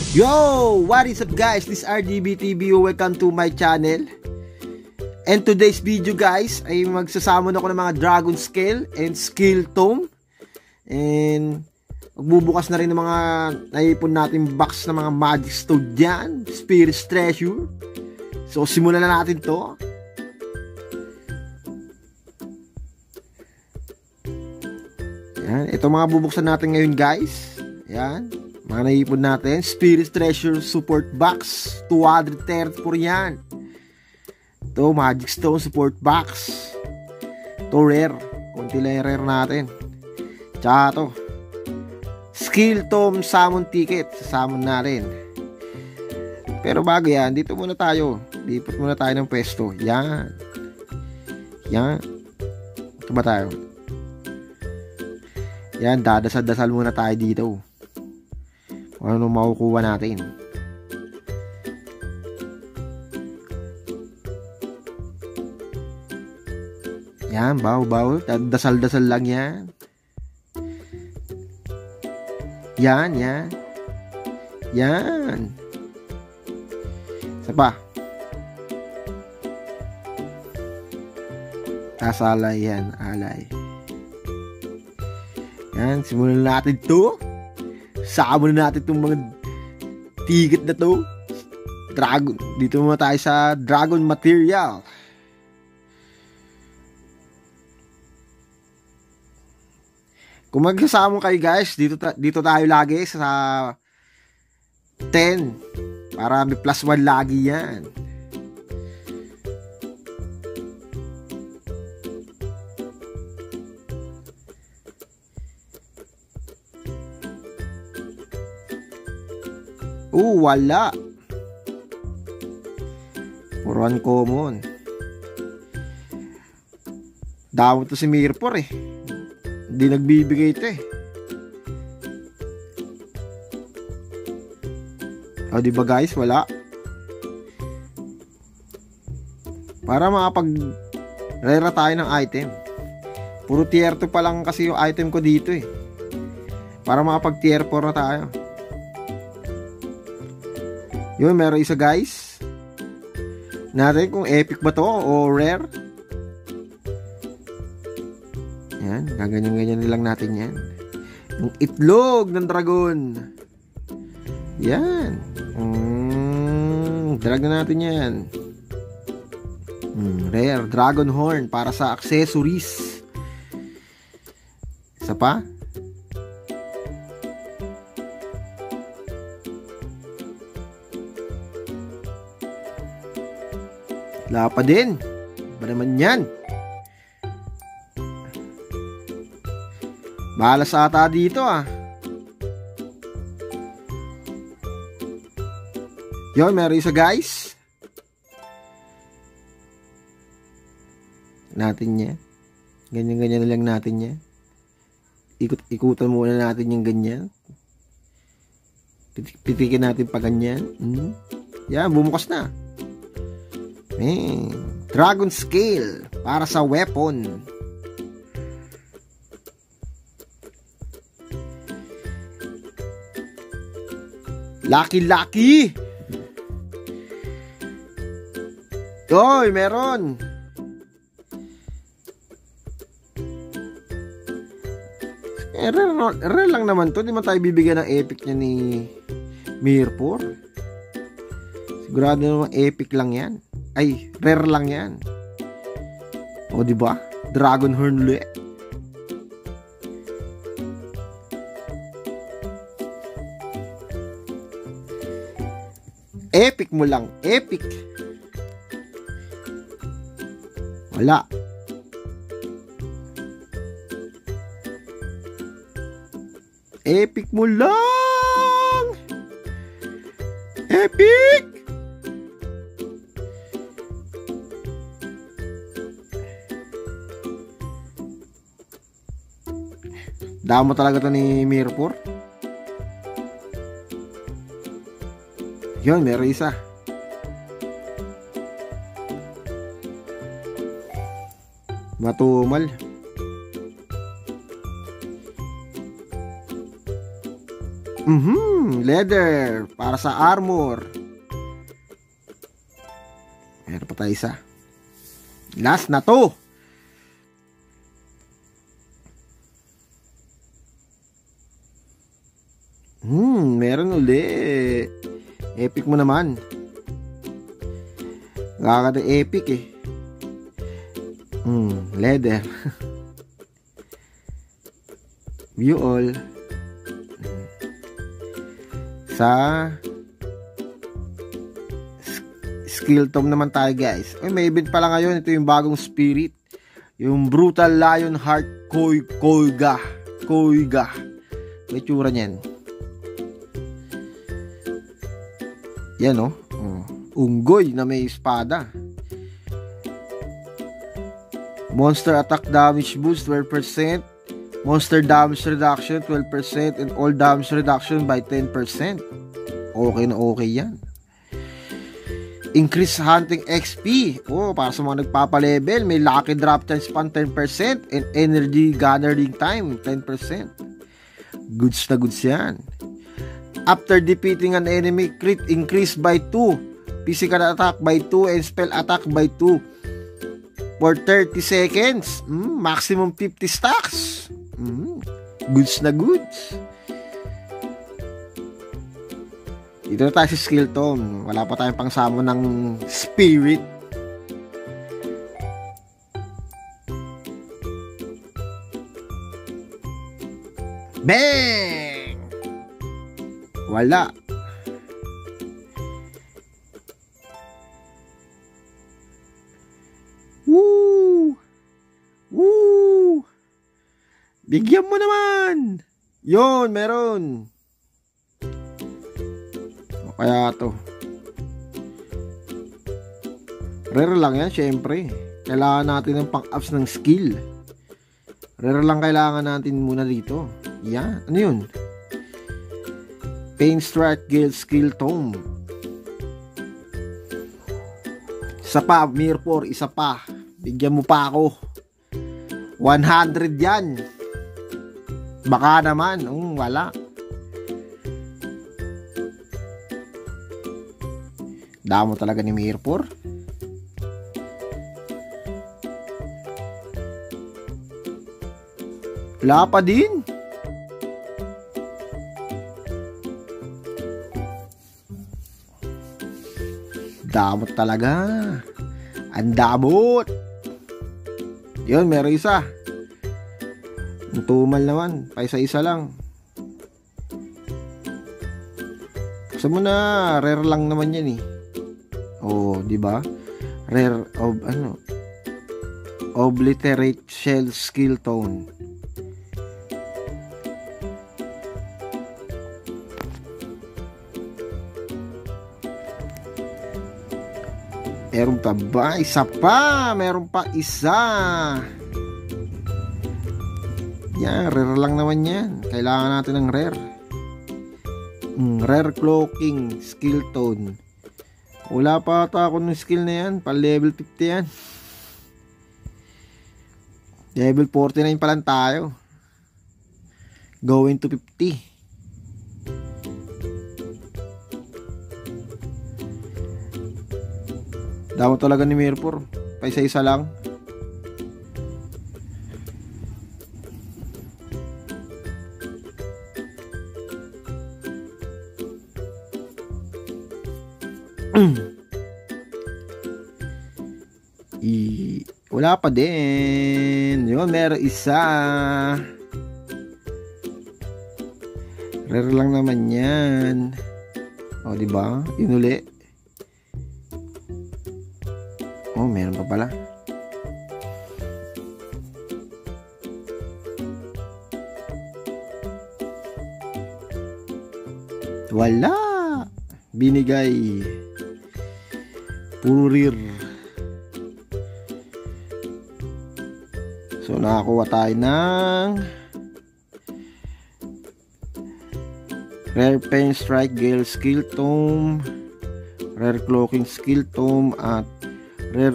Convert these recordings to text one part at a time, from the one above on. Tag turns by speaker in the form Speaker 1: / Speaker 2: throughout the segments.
Speaker 1: Yo! What is up guys? This is RGBTV. Welcome to my channel. And today's video guys ay magsasamon ako ng mga Dragon Scale and Skill Tome. And magbubukas na rin ng mga naipon natin box ng mga Magic Stone dyan, Spirit's Treasure. So simulan na natin to. Yan, ito mga bubuksan natin ngayon guys. Yan, mga naipon natin. Spirit's Treasure Support Box 234 yan. Ito Magic Stone Support Box. Ito rare. Kunti lang yung rare natin. Tsaka ito Skill Tome Summon Ticket. Summon natin. Pero bago yan, dito muna tayo. Lipat muna tayo ng pwesto. Yan. Yan. Ito ba tayo? Yan, dadasal-dasal muna tayo dito. Kung ano makukuha natin. Yan, baw-baw. Dasal-dasal lang yan. Yan, yan. Yan. Isa pa. Alay yan, alay. Yan, simulan natin to. Saka muna natin itong mga ticket na to. Dragon. Dito muna tayo sa Dragon Material. Kung magsasama kayo guys, dito tayo lagi sa 10. Para may plus 1 lagi yan. Wala. Puro uncommon. Damo to si Mirpor eh. Hindi nagbibigay ito eh. O diba guys, wala. Para makapag-rera tayo ng item. Puro tier 2 pa lang kasi yung item ko dito eh. Para makapag tier 4 na tayo. Yun, meron isa guys. Natin kung epic ba to o rare. Yan, gaganyan-ganyan lang natin yan. Yung itlog ng dragon. Yan. Drag na natin yan. Rare, dragon horn para sa accessories. Isa pa. Wala pa din. Ba naman yan? Malas ata dito ah. Yun, meron isa guys. Natin niya. Ganyan-ganyan na lang natin niya. Ikutan muna natin yung ganyan. Pitikin natin pa ganyan. Yan, bumukas na. Dragon Scale para sa weapon. Lucky. Oy, meron. Rare lang naman to. Di man tayo bibigyan ng epic niya ni Mirpor. Sigurado naman epic lang yan. Ay, rare lang yan. O diba? Dragon horn ulit. Epic mo lang. Epic. Wala. Epic mo lang. Epic. Damo talaga to ni Mirpor. Yun, meron isa. Matumal. Leather para sa armor. Meron pa tayo isa. Last na to. Meron uli. Epic mo naman. Kakada epic eh. Leather. View all. Sa skill tome naman tayo guys. Ay, may event pala ngayon. Ito yung bagong spirit. Yung Brutal Lion Heart Koiga. May tsura niyan. Yan o. Unggoy na may espada. Monster attack damage boost 12%. Monster damage reduction 12%. And all damage reduction by 10%. Okay na okay yan. Increase hunting XP. Para sa mga nagpapalevel, may lucky drop chance pan 10%. And energy gathering time 10%. Goods na goods yan. After defeating an enemy, crit increase by 2, physical attack by 2, and spell attack by 2 for 30 seconds. Maximum 50 stacks. Goods na goods. Dito na tayo sa skill tome. Wala pa tayong pangsamo ng spirit. Bang! Wala. Woo! Woo! Bigyan mo naman. Yon, meron. O kaya to. Rare lang yan, syempre. Kailangan natin ng pang-ups ng skill. Rare lang kailangan natin muna dito. Yan. Ano yun? Pain Strike Gale Skill Tome. Isa pa, Mirror, isa pa. Bigyan mo pa ako. 100 yan. Baka naman, wala. Damo talaga ni Mirror. Wala pa din. Damot talaga. Ang damot. Yun, meron isa. Ang tumal naman. Paisa-isa lang. Kasi mo na, rare lang naman yan eh. Di ba? Rare of Obliterate Shell Skill Tone. Meron pa ba? Isa pa! Meron pa isa! Yan, rare lang naman yan. Kailangan natin ng rare. Rare Cloaking Skill Tone. Wala pa ata ako ng skill na yan. Pa level 50 yan. Level 49 pa lang tayo. Going to 50. Dapat talaga ni Mirror. Paisa-isa lang. Wala pa din. Yun, meron isa. Rare lang naman yan. Diba? Yun uli. Meron pa pala. Wala. Binigay. Puro rare. So, nakakuha tayo ng Rare Pain Strike Gale Skill Tome, Rare Cloaking Skill Tome, at Rare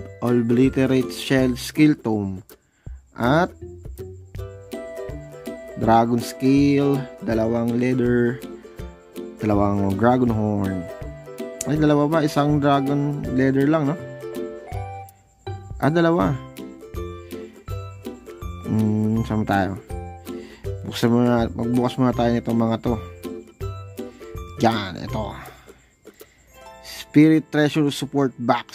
Speaker 1: Obliterate Shell Skill Tome, at dragon scale, dalawang leather, dalawang dragon horn. Ay, dalawa ba? Isang dragon leather lang, no? Dalawa. Saan tayo? Magbukas muna tayo nitong mga to. Yan, ito. Spirit Treasure Support Box.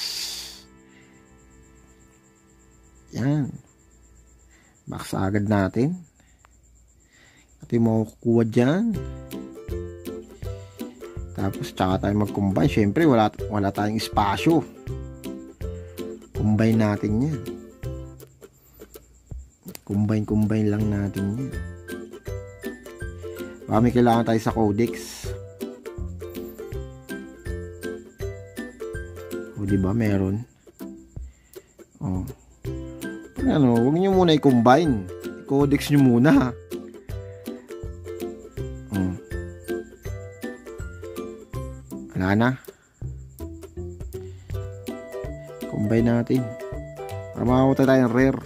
Speaker 1: Yan. Box agad natin. Ito yung makukuha dyan. Tapos tsaka tayo mag-combine. Siyempre wala tayong espasyo. Combine natin yan. Combine lang natin yan. Baka may kailangan tayo sa codex. O diba meron? O. Huwag nyo muna i-combine. I-codex nyo muna. Wala na. Combine natin. Para makakuha tayo ng rare.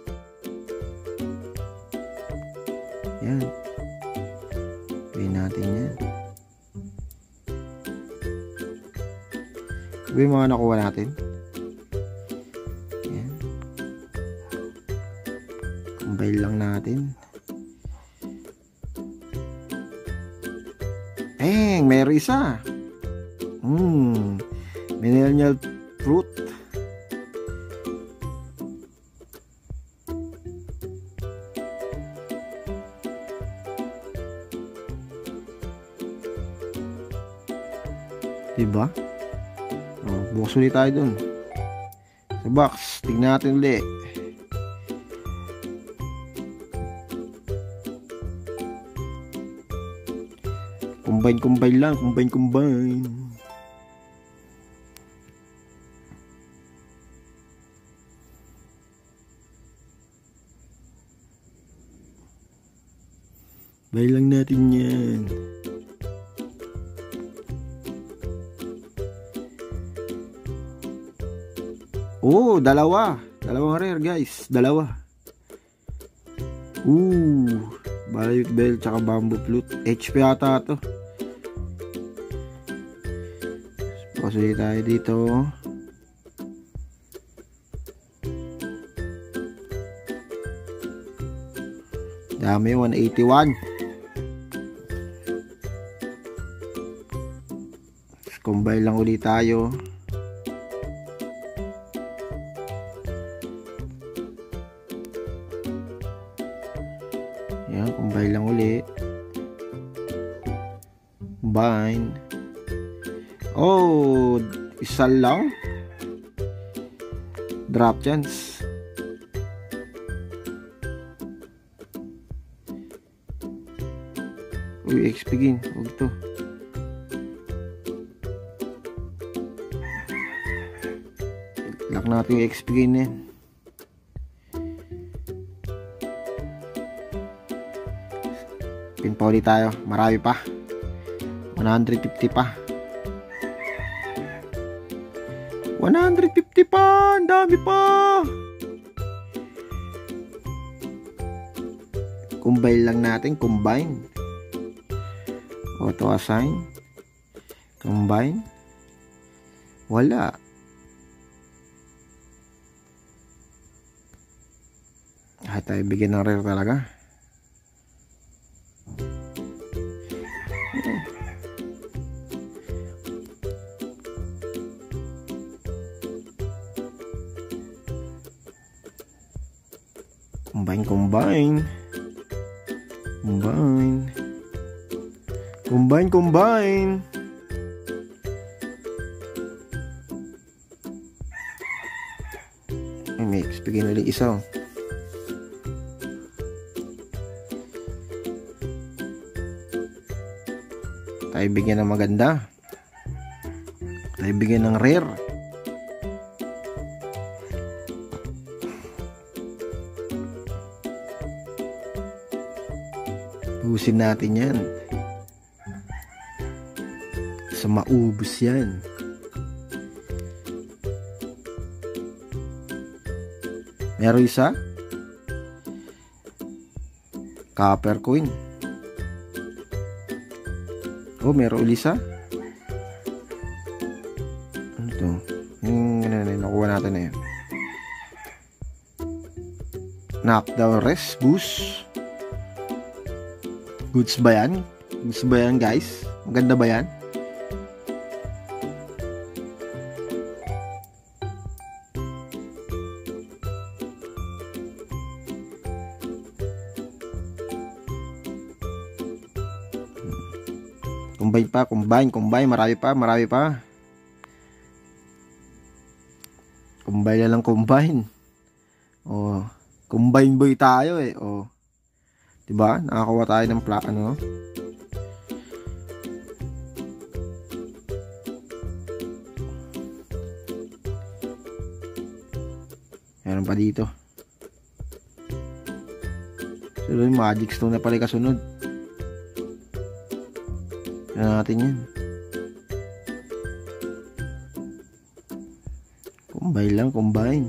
Speaker 1: Yan. Combine natin yan. Ito yung mga nakuha natin. Yan. Combine lang natin. Meron isa. Mineral fruit. Diba? Bukas ulit tayo dun. Sa box, tignan natin ulit. Combine lang. Combine. Bay lang natin yan. Dalawang rare guys. Violet bell tsaka bamboo flute. HP ata to. Pasulit tayo dito. Dami, 181. Combine lang ulit tayo. Yan, combine lang ulit. Combine. Isa lang. Drop chance. XP gain. Huwag to. Lock natin yung XP gain na yan. Pin pa ulit tayo. Marami pa. 150 pa. 150 pa! Ang dami pa! Combine lang natin. Combine. Auto assign. Combine. Wala. Tayo bigyan ng rare talaga. Combine. May XP gain ulit isa. Tayo bigyan ng maganda. Tayo bigyan ng rare. Ubusin natin yan. Sa maubos yan. Meron isa. Copper coin. Oh, meron ulisa. Ano to? Yung nakuha natin na yun. Knockdown rest boost. Goods ba yan? Goods ba yan, guys? Maganda ba yan? Combine pa, combine, marami pa. Combine na lang, combine. Oh, combine boy tayo eh. Oh. 'Di ba? Nakakuha tayo ng ano? Meron pa dito. Sunod, magic stone na pala kasunod. Ano natin yan? Combine lang, combine.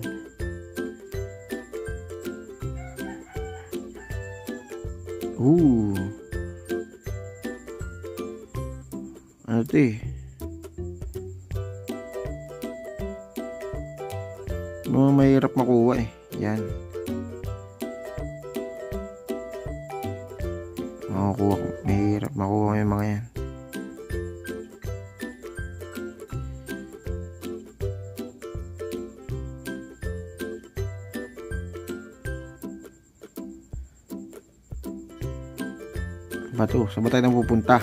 Speaker 1: Ano ito eh? Mahirap makuha eh. Yan. Mahirap makuha yung mga yan. Bato, saan ba tayo nang pupunta?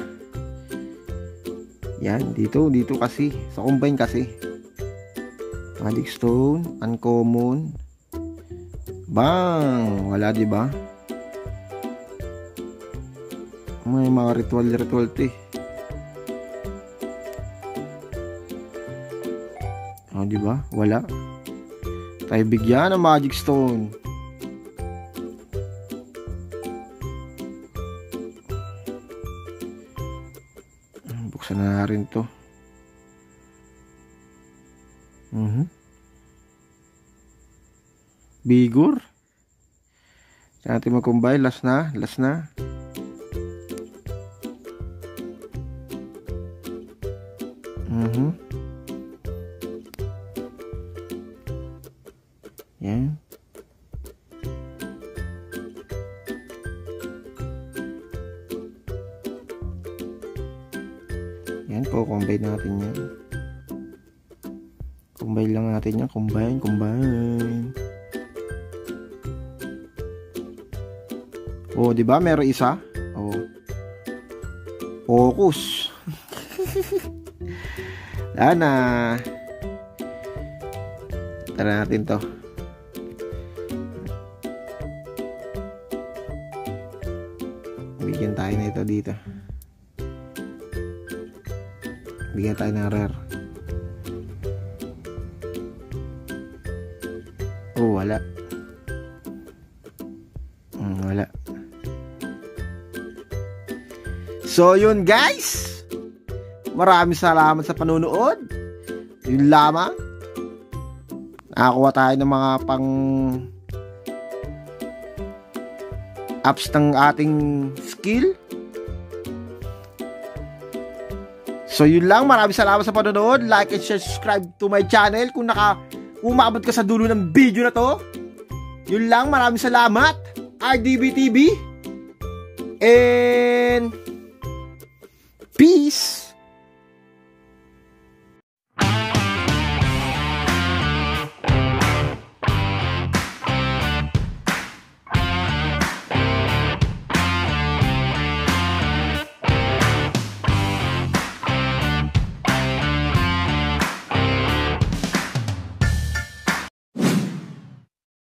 Speaker 1: Yan, dito kasi. Sa combine kasi. Magic stone, uncommon. Bang! Wala, di ba? May mga ritual to eh. Oh, di ba? Wala. Tayo bigyan ng magic stone. Buksan na rin to. Bigor. Saan natin mag-combine? Last na. Yan. Yan, combine natin yan. Combine lang natin yan. Combine. Oh, di ba? Meron isa. Oh. Focus. Lana. Tara natin to. Bigyan tayo na ito dito. Bigyan tayo ng rare. Oh, wala. Wala. So, yun guys. Maraming salamat sa panunood. Yun lamang. Nakakuha tayo ng mga pang apps ng ating skill. So yun lang, maraming salamat sa panonood. Like and share, subscribe to my channel kung umabot ka sa dulo ng video na to. Yun lang, maraming salamat. RDB TV. And